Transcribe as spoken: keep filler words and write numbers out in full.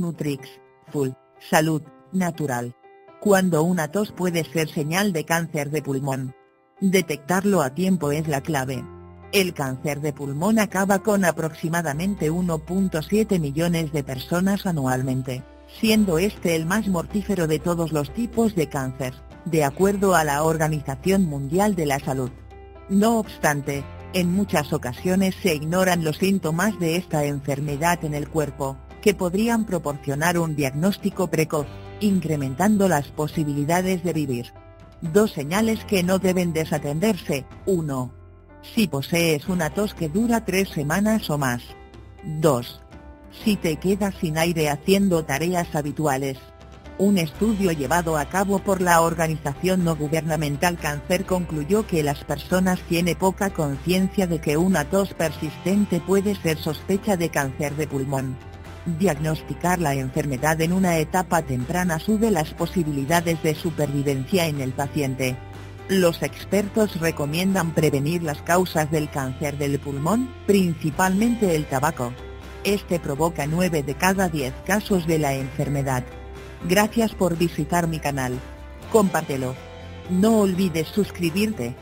Nutrix, Full, Salud, Natural. Cuando una tos puede ser señal de cáncer de pulmón. Detectarlo a tiempo es la clave. El cáncer de pulmón acaba con aproximadamente uno punto siete millones de personas anualmente, siendo este el más mortífero de todos los tipos de cáncer, de acuerdo a la Organización Mundial de la Salud. No obstante, en muchas ocasiones se ignoran los síntomas de esta enfermedad en el cuerpo, que podrían proporcionar un diagnóstico precoz, incrementando las posibilidades de vivir. Dos señales que no deben desatenderse. uno. Si posees una tos que dura tres semanas o más. dos. Si te quedas sin aire haciendo tareas habituales. Un estudio llevado a cabo por la organización no gubernamental Cáncer concluyó que las personas tienen poca conciencia de que una tos persistente puede ser sospecha de cáncer de pulmón. Diagnosticar la enfermedad en una etapa temprana sube las posibilidades de supervivencia en el paciente. Los expertos recomiendan prevenir las causas del cáncer del pulmón, principalmente el tabaco. Este provoca nueve de cada diez casos de la enfermedad. Gracias por visitar mi canal. Compártelo. No olvides suscribirte.